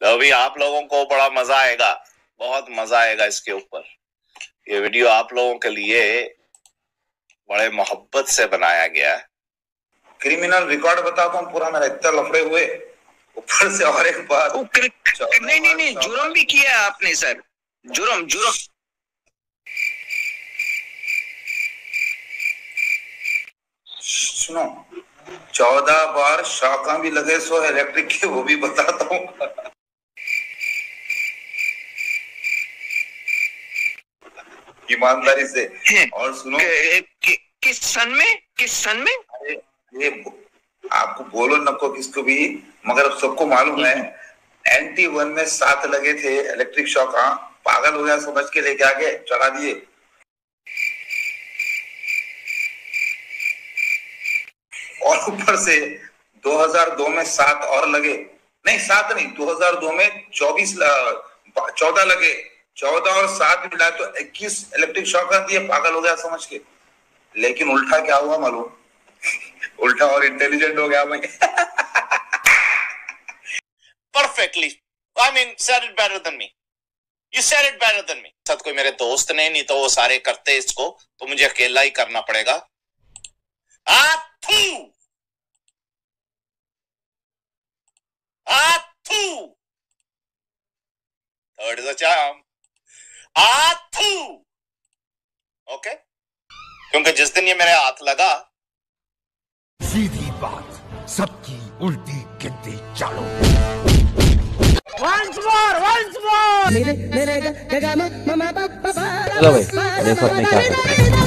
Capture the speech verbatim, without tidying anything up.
तो अभी आप लोगों को बड़ा मजा आएगा, बहुत मजा आएगा इसके ऊपर। ये वीडियो आप लोगों के लिए बड़े मोहब्बत से बनाया गया है। क्रिमिनल रिकॉर्ड बताता हूँ पूरा, मेरा इतना लफड़े हुए, ऊपर से और एक बात। नहीं नहीं नहीं जुर्म भी किया आपने सर, जुर्म जुर्म। सुनो, चौदह बार शॉका भी लगे सो इलेक्ट्रिक के, वो भी बताता हूँ। ईमानदारी से। और सुनो, कि, कि, किस सन में किस सन में अरे ये आपको बोलो नको किसको भी, मगर अब सबको मालूम है। एंटी वन में सात लगे थे इलेक्ट्रिक शॉक। हाँ, पागल हो गया समझ के लेके आगे चढ़ा दिए। और ऊपर से दो हज़ार दो में सात और लगे, नहीं सात नहीं, दो हज़ार दो में चौबीस चौदह लगे, चौदह और सात मिला तो इक्कीस इलेक्ट्रिक शॉक दिए, पागल हो गया समझ के। लेकिन उल्टा क्या हुआ मालूम? उल्टा और इंटेलिजेंट हो गया मैं। Perfectly, I mean said it better than me, you said it better than me. साथ कोई मेरे दोस्त ने, नहीं तो वो सारे करते इसको, तो मुझे अकेला ही करना पड़ेगा। आथू आथू थर्ड इज अ चार्म। आथू ओके, क्योंकि जिस दिन ये मेरे हाथ लगा, सीधी बात, सबकी उल्टी गिनती चालो। Once more, once more. चलो भाई, देखो अपने क्या करते हैं।